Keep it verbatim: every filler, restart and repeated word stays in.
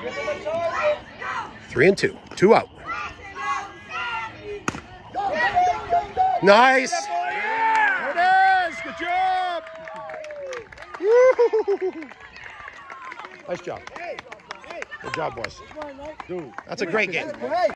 Three and two. Two out. Nice. There it is. Good job. Woo. Nice job. Good job, boys. Dude, that's a great game.